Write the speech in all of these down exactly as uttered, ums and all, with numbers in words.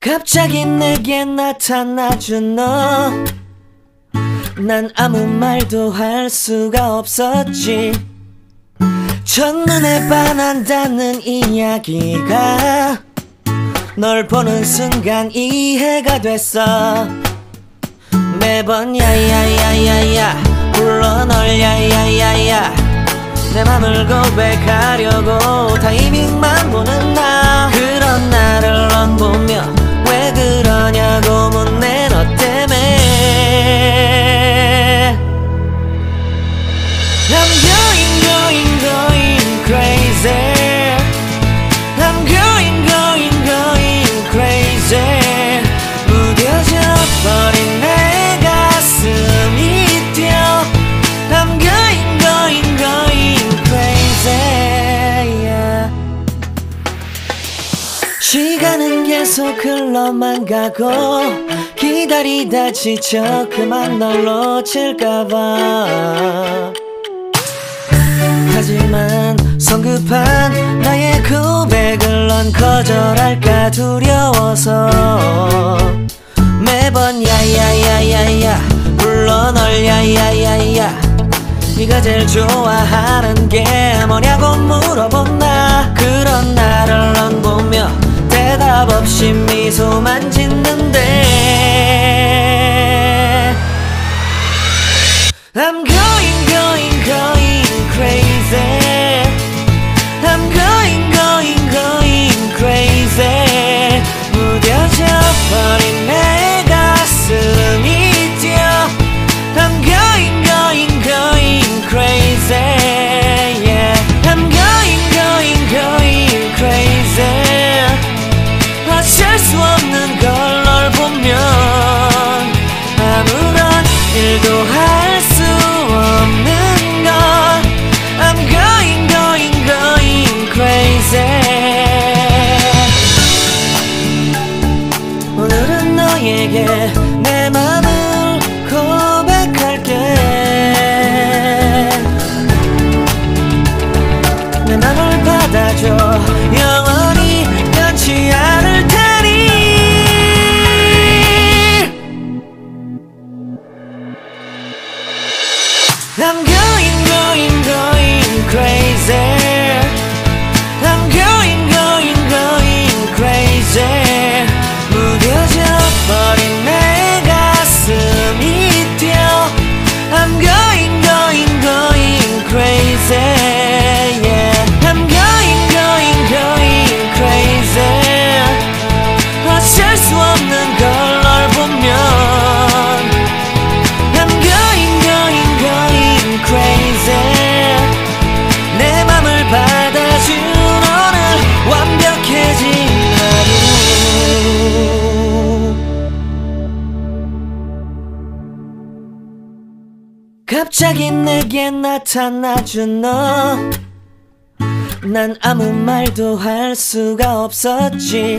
갑자기 내게 나타나준 너, 난 아무 말도 할 수가 없었지. 첫눈에 반한다는 이야기가 널 보는 순간 이해가 됐어. 매번 야야야야야 불러 널 야야야야, 내 맘을 고백하려고 타이밍만 보는 나. 그런 나를 넌 보며 왜 그러냐고 묻네. 너 때문에 I'm going going going crazy. I'm going going going crazy. 무뎌져 버린 내 가슴이 뛰어. I'm going going going crazy, yeah. 시간은 계속 흘러만 가고 기다리다 지쳐 그만 널 놓칠까봐. 하지만 성급한 나의 고백을 넌 거절할까 두려워서 매번 야야야야야 불러 널 야야야야. 네가 제일 좋아하는 게 뭐냐고 물어본 나. 그런 나를 넌 보며 대답 없이 미소만 짓는데 I'm going going going crazy. I'm going going going crazy. 무뎌져 버린 내 가슴이 뛰어. I'm going going going crazy, yeah. I'm going going going crazy. 어쩔 수 없는 걸 널 보면 아무런 일도 할 수 없는 걸. I'm going going going crazy. 오늘은 너에게 내 맘을 고백할게. 내 맘을 받아줘. 영원히 변치 않을 테니. I'm going going going crazy. I'm going going going crazy. 무뎌져 버린 내 가슴이 뛰어. I'm going going going crazy, yeah. I'm going going going crazy. 어쩔 수 없는 걸 널 보면 I'm going going going crazy. 내 맘을 받아준 오늘 완벽해진 하루. 갑자기 내게 나타나준 너, 난 아무 말도 할 수가 없었지.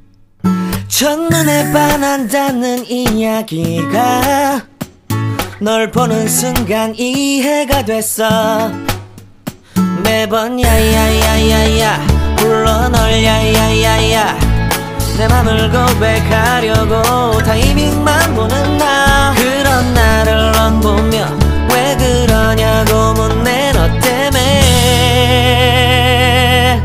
첫눈에 반한다는 이야기가 널 보는 순간 이해가 됐어. 매번 야야야야야 불러 널 야야야야, 내 맘을 고백하려고 타이밍만 보는 나. 그런 나를 넌 보며 왜 그러냐고 묻네. 너 때문에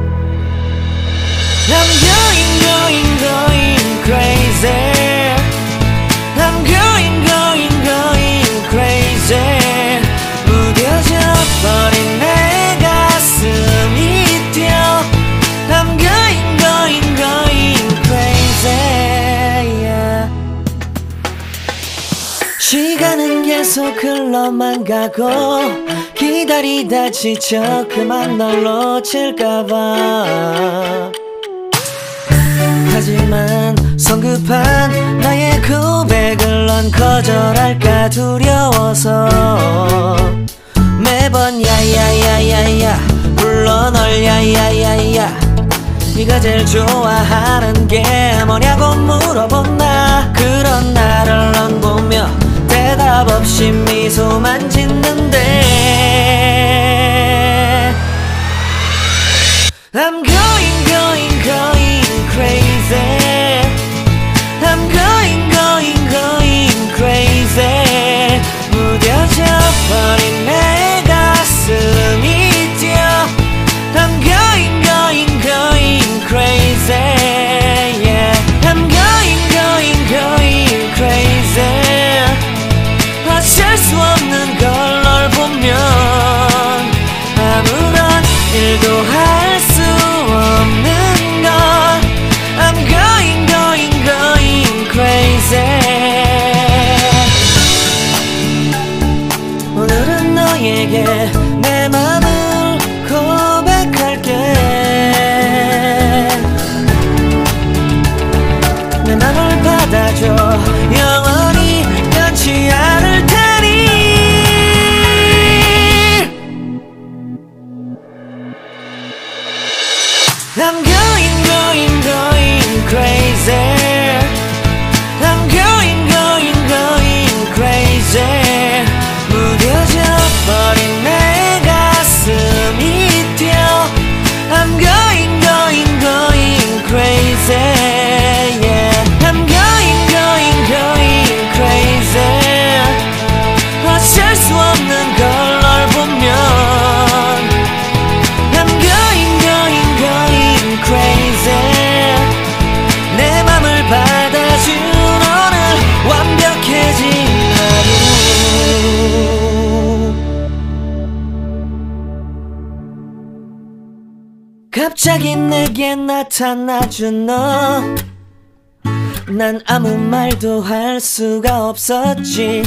I'm going going going crazy. I'm going going going crazy. 무뎌져 버린 내 가슴이 뛰어. I'm going going going crazy, yeah. 시간은 계속 흘러만 가고 기다리다 지쳐 그만 널 놓칠까봐. 하지만 성급한 나의 고백을 넌 거절할까 두려워서 매번 야야야야야 불러 널 야야야야. 네가 제일 좋아하는 게 뭐냐고 물어본 나. 그런 나를 넌 보며 대답 없이 미소만 짓는데 I'm going going going crazy. 내 맘을 받아줘 영원히 변치 않을 테니 I'm going going going crazy I'm going going going crazy 무뎌져 버린 내 가슴이 뛰어 I'm going going going crazy yeah I'm going going going crazy 어쩔 수 없는 걸 널 보면 I'm going going going crazy 내 맘을 받아준 오늘 완벽해진 하루 갑자기 내게 나타나준 너 난 아무 말도 할 수가 없었지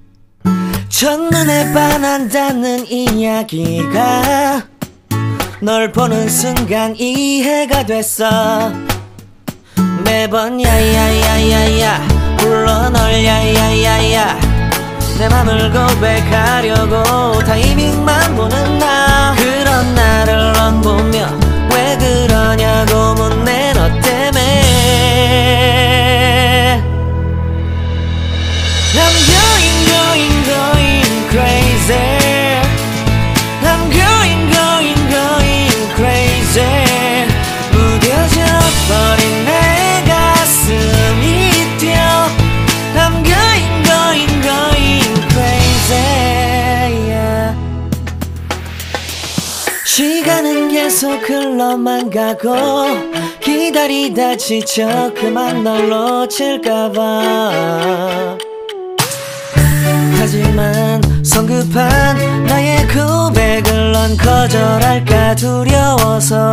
첫눈에 반한다는 이야기가 널 보는 순간 이해가 됐어 매번 야야야야야 불러 널 야야야야 내 맘을 고백하려고 타이밍만 보는 나 그런 나를 넌 보며 왜 그러냐고 묻네 너 때문에 I'm going going going crazy I'm going going going crazy 무뎌져 버린 내 가슴이 뛰어 I'm going going going crazy yeah. 시간은 계속 흘러만 가고 기다리다 지쳐 그만 널 놓칠까봐 하지만 성급한 나의 고백을 넌 거절할까 두려워서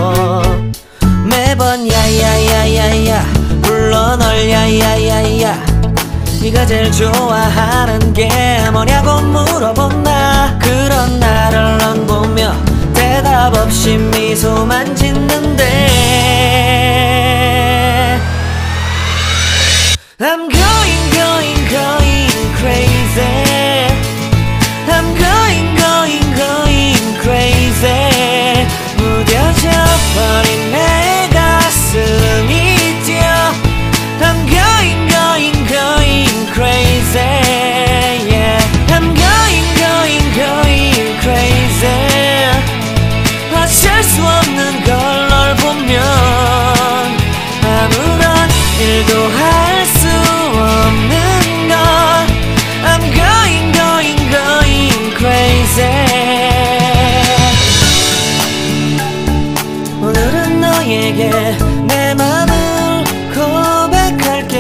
매번 야야야야야 불러 널 야야야야 네가 제일 좋아하는 게 뭐냐고 물어본 나 그런 나를 넌 보며 대답 없이 미소만 짓는데 I'm going going going crazy I'm going going going crazy 무뎌져 버린 내 가슴이 뛰어 I'm going going going crazy yeah I'm going going going crazy 어쩔 수 없는 걸 널 보면 아무런 일도 할 수 없는 걸 I'm going going going crazy 오늘은 너에게 내 맘을 고백할게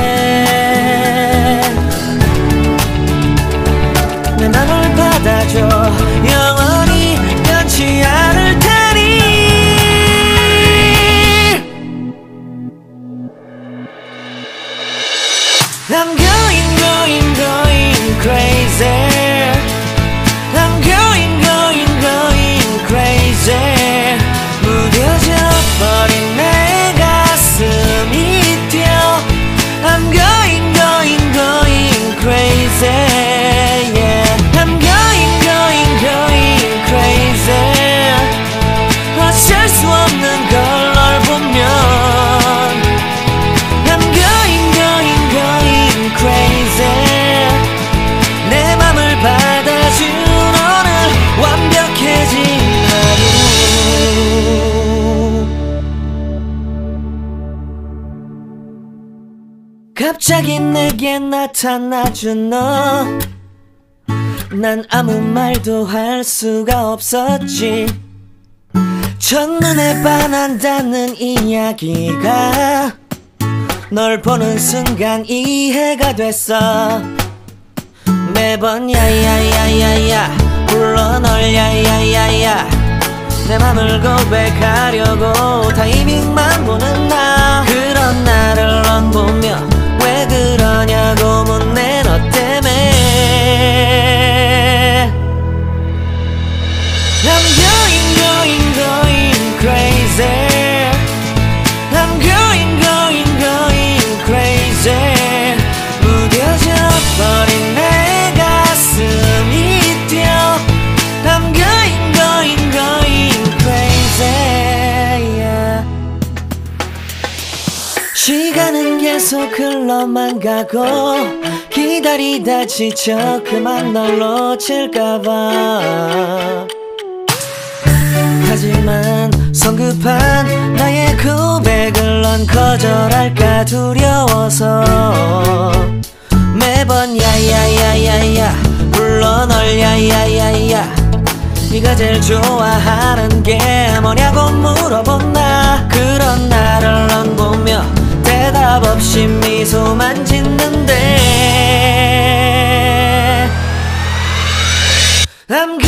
내 맘을 받아줘 영원히 변치 않을 테니 I'm going going going crazy I'm going going going crazy 무뎌져 버린 내 가슴이 뛰어 I'm going going going crazy yeah I'm going going going crazy 어쩔 수 없는 걸 널 보면 I'm going going going crazy 내 맘을 받아준 오늘 완벽해진 하루 갑자기 내게 나타나준 너 난 아무 말도 할 수가 없었지 첫눈에 반한다는 이야기가 널 보는 순간 이해가 됐어 매번 야야야야야 불러 널 야야야야 내 맘을 고백하려고 타이밍만 보는 나 그런 나를 넌 보며 왜 그러냐고 묻네 너 때문에 I'm going going going crazy I'm going going going 시간은 계속 흘러만 가고 기다리다 지쳐 그만 널 놓칠까봐. 하지만 성급한 나의 고백을 넌 거절할까 두려워서 매번 야야야야야 불러 널 야야야야 네가 제일 좋아하는 게 뭐냐고 물어본 나. 그런 나를 넌 보며 대답 없이 미소만 짓는데 I'm